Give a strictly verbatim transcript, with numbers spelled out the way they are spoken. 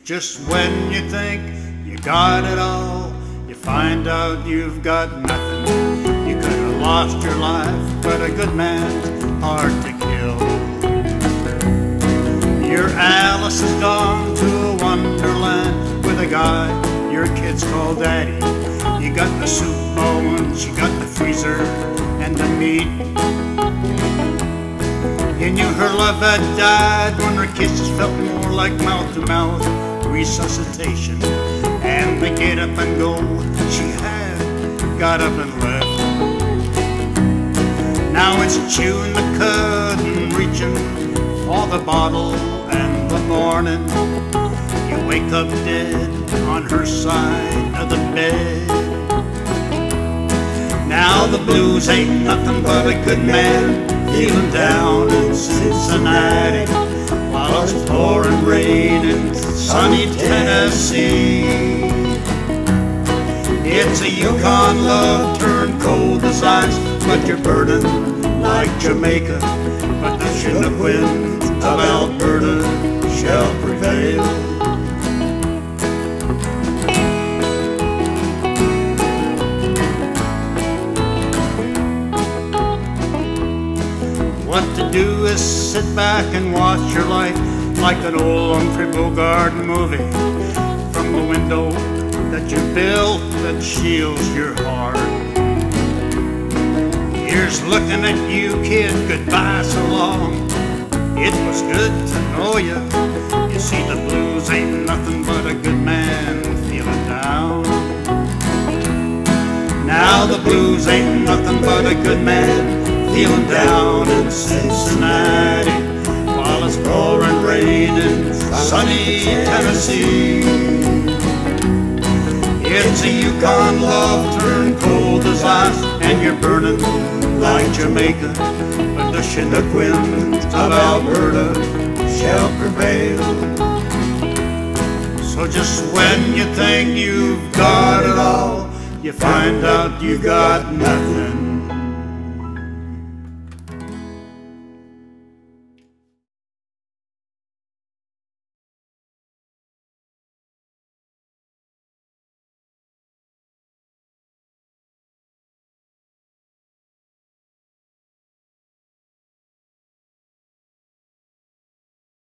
Just when you think you got it all, you find out you've got nothing. You could have lost your life, but a good man's hard to kill. Your Alice has gone to a wonderland with a guy your kids call daddy. You got the soup bones, you got the freezer and the meat. You knew her love had died when her kisses felt more like mouth-to-mouth resuscitation. And the get up and go she had got up and left. Now it's chewing the cud and reaching for the bottle and the morning. You wake up dead on her side of the bed. Now the blues ain't nothing but a good man feeling down in Cincinnati while it's pouring rain in sunny Tennessee. It's a Yukon love turned cold as ice, but you're burdened like Jamaica. But the Chinook winds of Alberta shall prevail. What to do is sit back and watch your life like an old Humphrey Bogart movie from the window that you built that shields your heart. Here's looking at you, kid, goodbye so long. It was good to know you. You see, the blues ain't nothing but a good man feeling down. Now the blues ain't nothing but a good man feeling down in Cincinnati while it's pouring rain in sunny Tennessee. It's a Yukon love turned cold as ice, and you're burning like Jamaica, but the Chinook winds of Alberta shall prevail. So just when you think you've got it all, you find out you got nothing.